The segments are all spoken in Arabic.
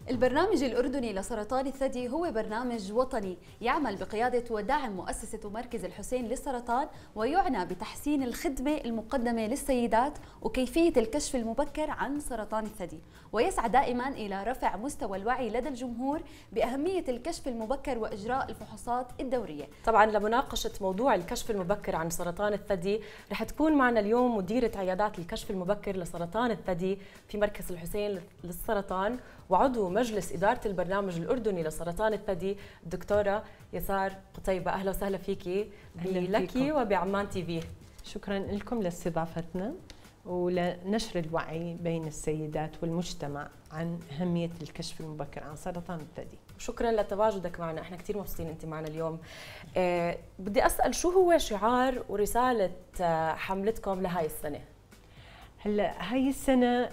البرنامج الأردني لسرطان الثدي هو برنامج وطني يعمل بقيادة ودعم مؤسسة ومركز الحسين للسرطان، ويعنى بتحسين الخدمة المقدمة للسيدات وكيفية الكشف المبكر عن سرطان الثدي، ويسعى دائما إلى رفع مستوى الوعي لدى الجمهور بأهمية الكشف المبكر وإجراء الفحوصات الدورية. طبعا لمناقشة موضوع الكشف المبكر عن سرطان الثدي رح تكون معنا اليوم مديرة عيادات الكشف المبكر لسرطان الثدي في مركز الحسين للسرطان وعضو مجلس إدارة البرنامج الأردني لسرطان الثدي الدكتورة يسار قتيبة. أهلا وسهلا فيكي بلكي وبعمان تي في. شكرا لكم لاستضافتنا ولنشر الوعي بين السيدات والمجتمع عن أهمية الكشف المبكر عن سرطان الثدي. شكرا لتواجدك معنا، احنا كثير مبسوطين انت معنا اليوم. بدي أسأل شو هو شعار ورسالة حملتكم لهاي السنة؟ هلا هاي السنة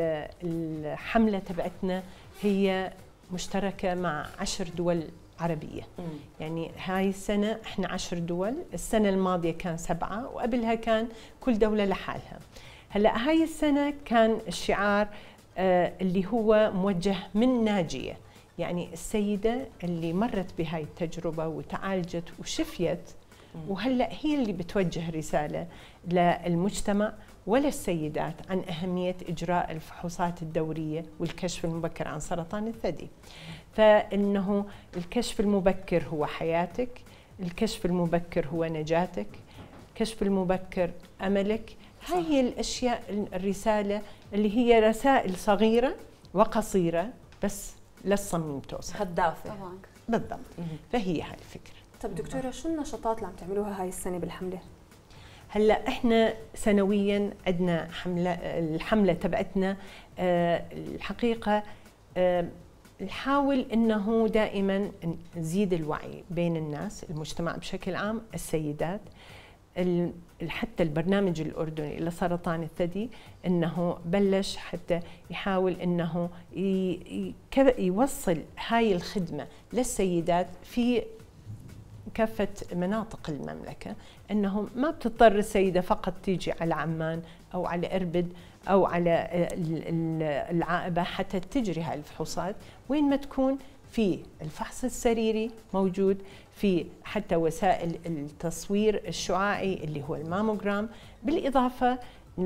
الحملة تبعتنا هي مشتركة مع 10 دول عربية. يعني هاي السنة احنا 10 دول، السنة الماضية كان 7 وقبلها كان كل دولة لحالها. هلا هاي السنة كان الشعار اللي هو موجه من ناجية، يعني السيدة اللي مرت بهاي التجربة وتعالجت وشفيت، وهلا هي اللي بتوجه رسالة للمجتمع وللسيدات عن أهمية إجراء الفحوصات الدورية والكشف المبكر عن سرطان الثدي. فإنه الكشف المبكر هو حياتك، الكشف المبكر هو نجاتك، الكشف المبكر أملك. هاي هي الأشياء، الرسالة اللي هي رسائل صغيرة وقصيرة بس للصميم توصل، هدافة طبعا. بالضبط. فهي هاي الفكرة. طب دكتورة، شو النشاطات اللي عم تعملوها هاي السنة بالحملة؟ هلا احنا سنويا عندنا الحمله تبعتنا الحقيقه نحاول انه دائما نزيد الوعي بين الناس، المجتمع بشكل عام، السيدات. حتى البرنامج الأردني لسرطان الثدي انه بلش حتى يحاول انه يوصل هاي الخدمه للسيدات في كافة مناطق المملكة، أنه ما بتضطر السيدة فقط تيجي على عمان أو على إربد أو على العائبة حتى تجري هاي الفحوصات، وين ما تكون في الفحص السريري موجود، في حتى وسائل التصوير الشعاعي اللي هو الماموغرام، بالإضافة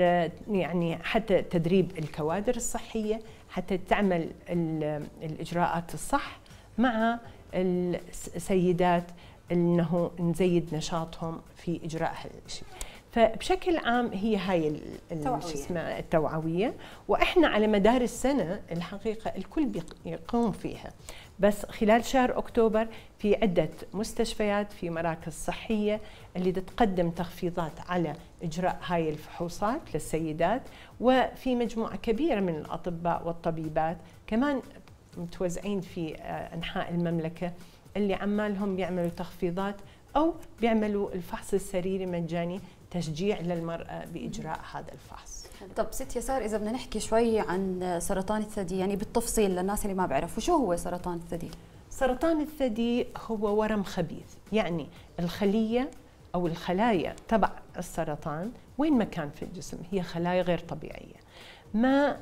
يعني حتى تدريب الكوادر الصحية حتى تعمل الإجراءات الصح مع السيدات، انه نزيد نشاطهم في اجراء هذا الشيء. فبشكل عام هي هاي التوعويه، واحنا على مدار السنه الحقيقه الكل يقوم فيها، بس خلال شهر اكتوبر في عده مستشفيات في مراكز صحيه اللي تقدم تخفيضات على اجراء هاي الفحوصات للسيدات، وفي مجموعه كبيره من الاطباء والطبيبات كمان متوزعين في انحاء المملكه اللي عمالهم بيعملوا تخفيضات أو بيعملوا الفحص السريري مجاني، تشجيع للمرأة بإجراء هذا الفحص. طب ست يسار، إذا بدنا نحكي شوي عن سرطان الثدي يعني بالتفصيل للناس اللي ما بيعرفوا، شو هو سرطان الثدي؟ سرطان الثدي هو ورم خبيث، يعني الخلية أو الخلايا تبع السرطان وين ما كان في الجسم هي خلايا غير طبيعية، ما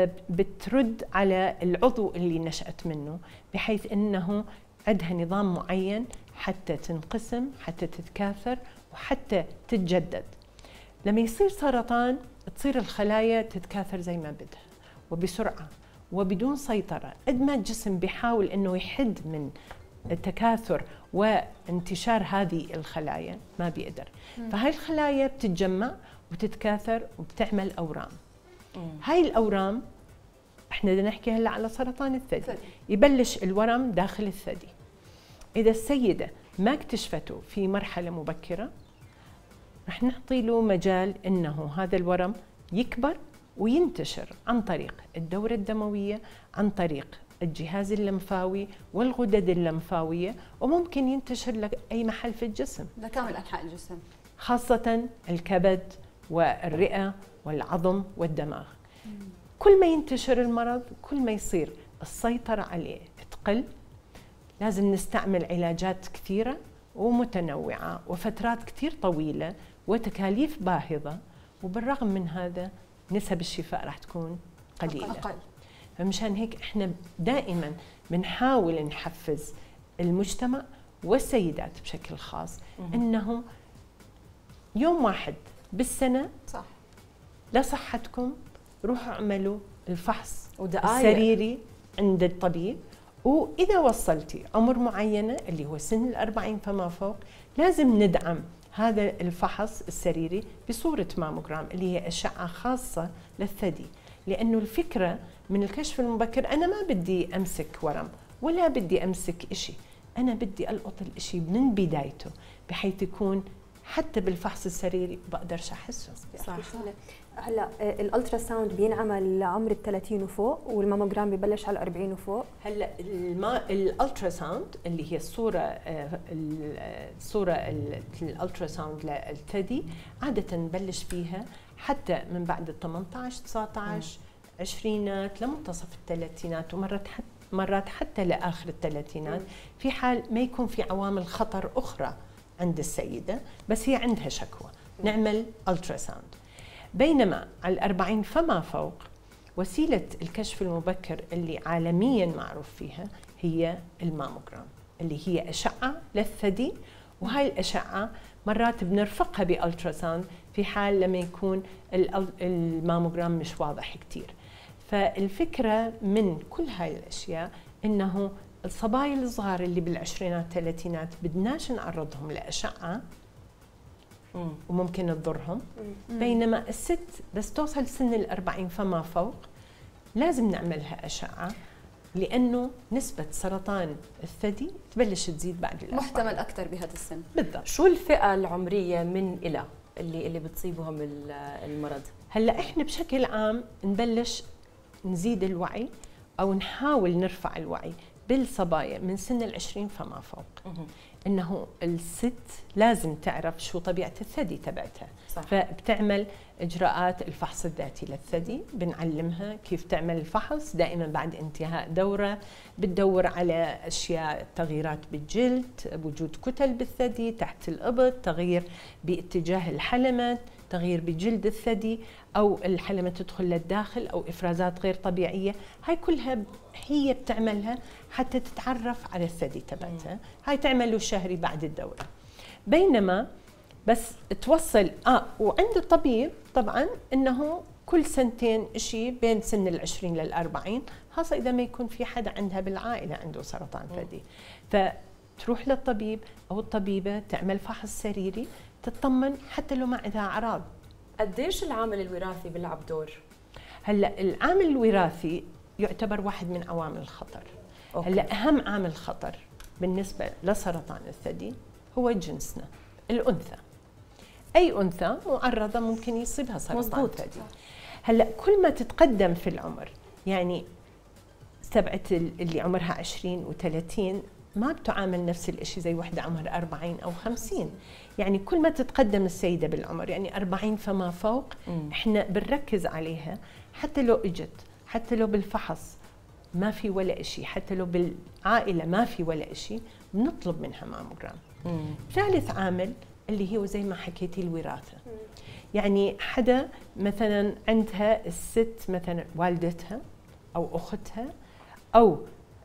بترد على العضو اللي نشأت منه، بحيث أنه عندها نظام معين حتى تنقسم، حتى تتكاثر، وحتى تتجدد. لما يصير سرطان تصير الخلايا تتكاثر زي ما بدها وبسرعة وبدون سيطرة، قد ما الجسم بيحاول انه يحد من التكاثر وانتشار هذه الخلايا ما بيقدر. فهاي الخلايا بتتجمع وتتكاثر وبتعمل أورام. هاي الأورام احنا بدنا نحكي هلا على سرطان الثدي. يبلش الورم داخل الثدي، اذا السيده ما اكتشفته في مرحله مبكره رح نعطي له مجال انه هذا الورم يكبر وينتشر عن طريق الدوره الدمويه، عن طريق الجهاز اللمفاوي والغدد اللمفاويه، وممكن ينتشر لاي محل في الجسم، لكامل انحاء الجسم، خاصه الكبد والرئه والعظم والدماغ. كل ما ينتشر المرض كل ما يصير السيطرة عليه تقل. لازم نستعمل علاجات كثيرة ومتنوعة وفترات كثير طويلة وتكاليف باهظة، وبالرغم من هذا نسب الشفاء راح تكون قليلة. أقل. فمشان هيك احنا دائما بنحاول نحفز المجتمع والسيدات بشكل خاص انه يوم واحد بالسنه صح لصحتكم روحوا اعملوا الفحص ودقائق السريري عند الطبيب، واذا وصلتي عمر معينه اللي هو سن ال40 فما فوق لازم ندعم هذا الفحص السريري بصوره ماموجرام اللي هي اشعه خاصه للثدي، لانه الفكره من الكشف المبكر انا ما بدي امسك ورم ولا بدي امسك شيء، انا بدي القط الشيء من بدايته بحيث يكون حتى بالفحص السريري بقدرش احسه. صح. هلا الالترا ساوند بينعمل لعمر ال 30 وفوق، والماموجرام ببلش على 40 وفوق. هلا الالترا ساوند اللي هي الصوره الالترا ساوند للثدي عاده نبلش فيها حتى من بعد ال 18 19 عشرينات لمنتصف الثلاثينات، مرات حتى لاخر الثلاثينات في حال ما يكون في عوامل خطر اخرى عند السيده بس هي عندها شكوى نعمل الترا ساوند. بينما على 40 فما فوق وسيله الكشف المبكر اللي عالميا معروف فيها هي الماموجرام اللي هي اشعه للثدي، وهاي الاشعه مرات بنرفقها بالترا ساوند في حال لما يكون الماموجرام مش واضح كثير. فالفكره من كل هاي الاشياء انه الصبايا الصغار اللي بالعشرينات الثلاثينات بدناش نعرضهم لاشعه وممكن تضرهم، بينما الست بس توصل سن ال40 فما فوق لازم نعملها اشعه، لانه نسبه سرطان الثدي تبلش تزيد بعد ال40 محتمل اكثر بهذا السن. بالضبط. شو الفئه العمريه من الى اللي بتصيبهم المرض؟ هلا احنا بشكل عام نبلش نزيد الوعي او نحاول نرفع الوعي بالصبايا من سن ال20 فما فوق، انه الست لازم تعرف شو طبيعه الثدي تبعتها. صح. فبتعمل اجراءات الفحص الذاتي للثدي، بنعلمها كيف تعمل الفحص دائما بعد انتهاء دوره، بتدور على اشياء تغييرات بالجلد، وجود كتل بالثدي تحت الابط، تغيير باتجاه الحلمه، تغيير بجلد الثدي او الحلمه تدخل للداخل او افرازات غير طبيعيه، هاي كلها هي بتعملها حتى تتعرف على الثدي تبعتها، هاي تعمله شهري بعد الدوره. بينما بس توصل وعند الطبيب طبعا انه كل سنتين شيء بين سن ال20 لل40، خاصه اذا ما يكون في حدا عندها بالعائله عنده سرطان ثدي، فتروح للطبيب او الطبيبه تعمل فحص سريري تطمن حتى لو ما عندها اعراض. قديش العامل الوراثي بيلعب دور؟ هلا العامل الوراثي يعتبر واحد من عوامل الخطر. هلا اهم عامل خطر بالنسبه لسرطان الثدي هو جنسنا الانثى. اي انثى معرضه ممكن يصيبها سرطان ثدي. هلا كل ما تتقدم في العمر، يعني تبعت اللي عمرها 20 و30 ما بتعامل نفس الشيء زي وحده عمرها 40 او 50، يعني كل ما تتقدم السيده بالعمر يعني 40 فما فوق احنا بنركز عليها، حتى لو اجت حتى لو بالفحص ما في ولا شيء، حتى لو بالعائله ما في ولا شيء، بنطلب منها ماموجرام. ثالث عامل اللي هو زي ما حكيتي الوراثه، يعني حدا مثلا عندها الست مثلا والدتها او اختها او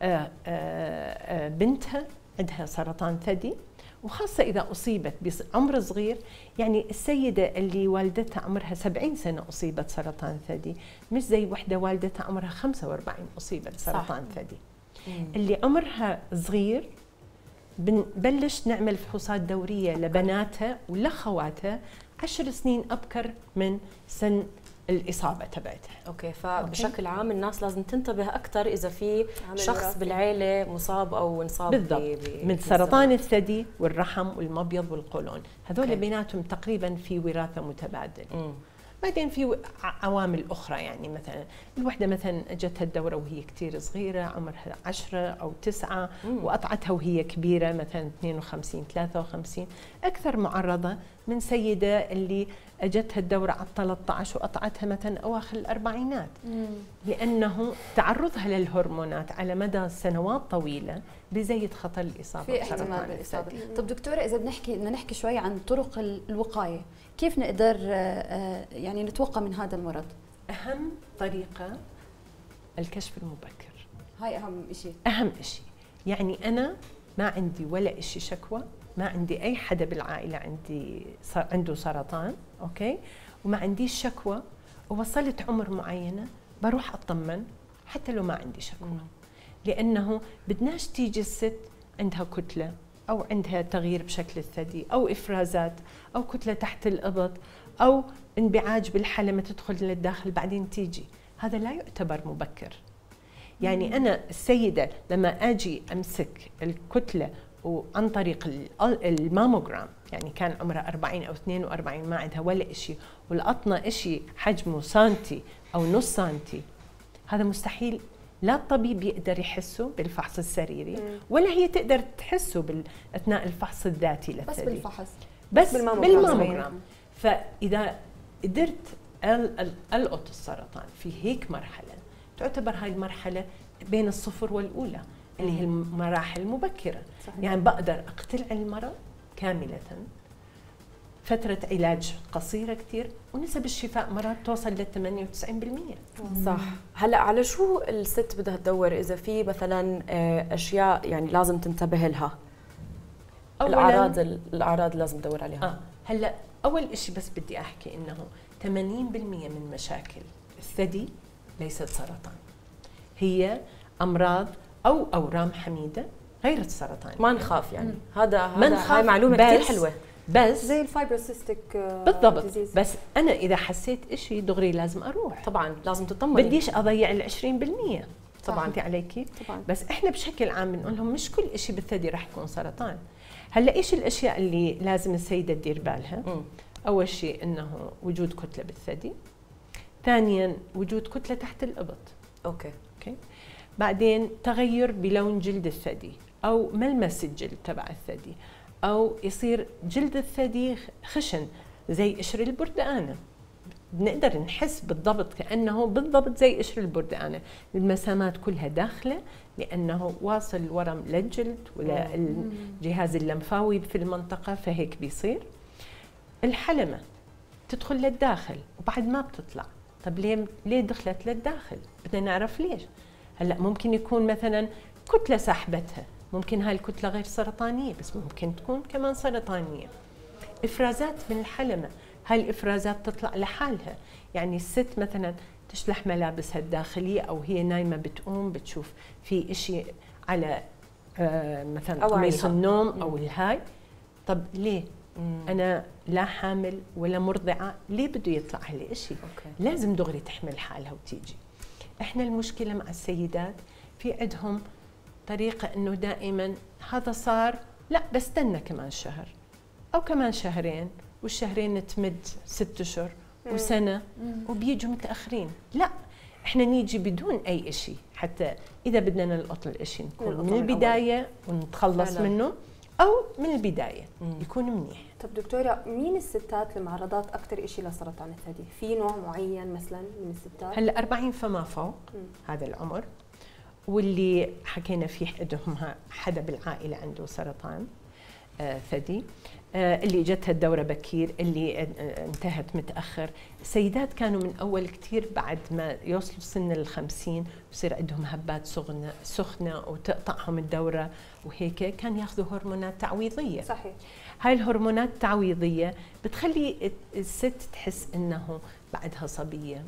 بنتها عندها سرطان ثدي، وخاصة إذا أصيبت بعمر صغير، يعني السيدة اللي والدتها عمرها 70 سنة أصيبت سرطان ثدي مش زي وحدة والدتها عمرها 45 أصيبت سرطان ثدي. اللي عمرها صغير بنبلش نعمل فحوصات دورية لبناتها ولخواتها 10 سنين أبكر من سن الإصابة تبعتها. اوكي، فبشكل عام الناس لازم تنتبه أكثر إذا في شخص بالعيلة مصاب أو انصاب بالضبط من سرطان الثدي والرحم والمبيض والقولون، هذول بيناتهم تقريبا في وراثة متبادل. بعدين في عوامل أخرى، يعني مثلا الوحدة مثلا اجتها الدورة وهي كثير صغيرة عمرها 10 أو 9 وقطعتها وهي كبيرة مثلا 52 53، أكثر معرضة من سيدة اللي اجتها الدورة على 13 وقطعتها مثلا أواخر الأربعينات، لأنه تعرضها للهرمونات على مدى سنوات طويلة بزيد خطر الإصابة في احتمال بالإصابة. طب دكتورة إذا بدنا نحكي شوي عن طرق الوقاية، كيف نقدر يعني نتوقى من هذا المرض؟ أهم طريقة الكشف المبكر. هاي اهم شيء. اهم شيء، يعني انا ما عندي ولا شيء شكوى، ما عندي اي حدا بالعائله عنده سرطان، اوكي، وما عنديش شكوى، ووصلت عمر معينه بروح اطمن حتى لو ما عندي شكوى. لانه بدناش تيجي الست عندها كتله او عندها تغيير بشكل الثدي او افرازات او كتله تحت الابط او انبعاج بالحلمه تدخل للداخل بعدين تيجي، هذا لا يعتبر مبكر. يعني أنا السيدة لما أجي أمسك الكتلة وعن طريق الماموجرام، يعني كان عمرها 40 أو 42 ما عندها ولا إشي، والقطنة إشي حجمه سنتي أو نص سنتي، هذا مستحيل لا الطبيب يقدر يحسه بالفحص السريري ولا هي تقدر تحسه أثناء الفحص الذاتي للثدي، بس بالفحص، بس بالماموجرام. فإذا قدرت ألقط السرطان في هيك مرحلة، تعتبر هاي المرحلة بين الصفر والأولى اللي هي المراحل المبكرة. صحيح. يعني بقدر أقتل المرض كاملة، فترة علاج قصيرة كتير، ونسب الشفاء مرات توصل لل 98%. صح. هلا على شو الست بدها تدور إذا في مثلا أشياء يعني لازم تنتبه لها؟ الأعراض لازم تدور عليها. هلا أول إشي بس بدي أحكي إنه 80% من مشاكل الثدي ليست سرطان، هي أمراض أو أورام حميدة غير السرطان. ما نخاف يعني. هاي معلومة كثير حلوة. بس زي الفايبروسيستيك بالضبط ديزيز. بس أنا إذا حسيت إشي دغري لازم أروح. طبعا لازم تطمني. بديش أضيع ال 20%. طبعا أنت عليكي. طبعا. بس إحنا بشكل عام بنقول لهم مش كل إشي بالثدي راح يكون سرطان. هلا إيش الأشياء اللي لازم السيدة تدير بالها؟ أول شيء إنه وجود كتلة بالثدي. ثانياً وجود كتلة تحت الإبط. أوكي. بعدين تغير بلون جلد الثدي أو ملمس الجلد تبع الثدي، أو يصير جلد الثدي خشن زي قشر البردقانة، بنقدر نحس بالضبط كأنه بالضبط زي قشر البردقانة، المسامات كلها داخلة لأنه واصل الورم للجلد وللجهاز اللمفاوي في المنطقة، فهيك بيصير. الحلمة تدخل للداخل وبعد ما بتطلع. طب ليه دخلت للداخل؟ بدنا نعرف ليش. هلا ممكن يكون مثلا كتلة سحبتها، ممكن هاي الكتلة غير سرطانية بس ممكن تكون كمان سرطانية. إفرازات من الحلمة، هاي الإفرازات تطلع لحالها، يعني الست مثلا تشلح ملابسها الداخلية أو هي نايمة بتقوم بتشوف في إشي على مثلا قميص النوم أو الهاي. طب ليه؟ أنا لا حامل ولا مرضعة، ليه بده يطلع هالشيء؟ لازم دغري تحمل حالها وتيجي. إحنا المشكلة مع السيدات في عندهم طريقة إنه دائما هذا صار، لا بستنى كمان شهر أو كمان شهرين، والشهرين تمد 6 أشهر وسنة وبيجوا متأخرين. لا، إحنا نيجي بدون أي إشي، حتى إذا بدنا نلقط الإشي نكون من البداية ونتخلص منه، أو من البداية يكون منيح. طب دكتورة، مين الستات المعرضات أكثر إشي لسرطان الثدي؟ في نوع معين مثلا من الستات؟ هلا 40 فما فوق هذا العمر، واللي حكينا فيه عندهم حدا بالعائلة عنده سرطان ثدي، اللي جتها الدورة بكير، اللي انتهت متأخر. السيدات كانوا من أول كتير بعد ما يوصلوا سن 50 بصير عندهم هبات سخنة وتقطعهم الدورة وهيك، كان ياخذوا هرمونات تعويضية. صحيح. هاي الهرمونات التعويضية بتخلي الست تحس إنه بعدها صبية،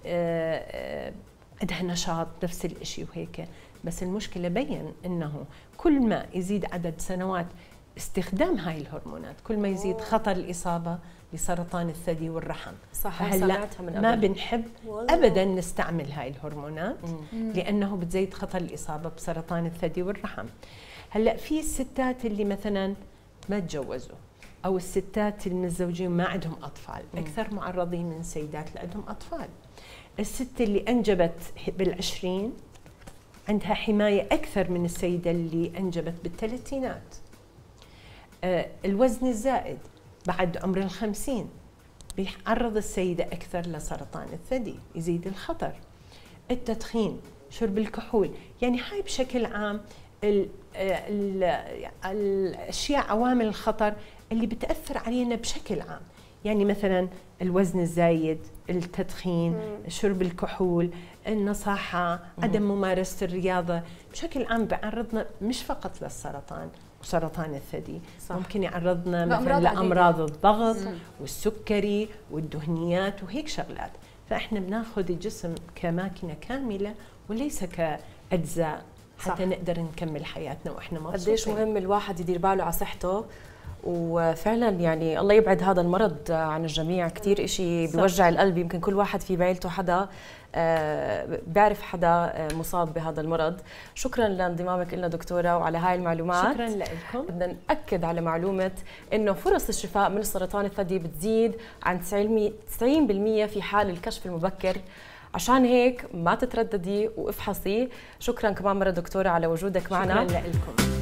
عندها نشاط نفس الإشي وهيك. بس المشكلة بين إنه كل ما يزيد عدد سنوات استخدام هاي الهرمونات، كل ما يزيد خطر الإصابة بسرطان الثدي والرحم. صح. هلا ما بنحب أبدا نستعمل هاي الهرمونات لأنه بتزيد خطر الإصابة بسرطان الثدي والرحم. هلا في الستات اللي مثلا ما تجوزوا، أو الستات المتزوجين ما عندهم أطفال، أكثر معرضين من السيدات اللي عندهم أطفال. الست اللي أنجبت بال20 عندها حماية أكثر من السيدة اللي أنجبت بالثلاثينات. الوزن الزائد بعد عمر 50 بيعرض السيدة أكثر لسرطان الثدي، يزيد الخطر. التدخين، شرب الكحول، يعني هاي بشكل عام الأشياء عوامل الخطر اللي بتأثر علينا بشكل عام. يعني مثلا الوزن الزايد، التدخين، شرب الكحول، النصاحة، عدم ممارسة الرياضة، بشكل عام بيعرضنا مش فقط للسرطان وسرطان الثدي، صح. ممكن يعرضنا مثلا لأمراض الضغط والسكري والدهنيات وهيك شغلات. فإحنا بناخذ الجسم كماكينة كاملة وليس كأجزاء حتى نقدر نكمل حياتنا وإحنا مبسوطين. قديش مهم الواحد يدير باله على صحته، وفعلا يعني الله يبعد هذا المرض عن الجميع. كثير إشي بيوجع القلب، يمكن كل واحد في بعيلته حدا بيعرف حدا مصاب بهذا المرض. شكرا لانضمامك لنا دكتورة وعلى هاي المعلومات. شكرا لكم. بدنا نأكد على معلومة إنه فرص الشفاء من سرطان الثدي بتزيد عن 90% في حال الكشف المبكر. عشان هيك ما تترددي وافحصي. شكرا كمان مرة دكتورة على وجودك معنا. شكرا لكم.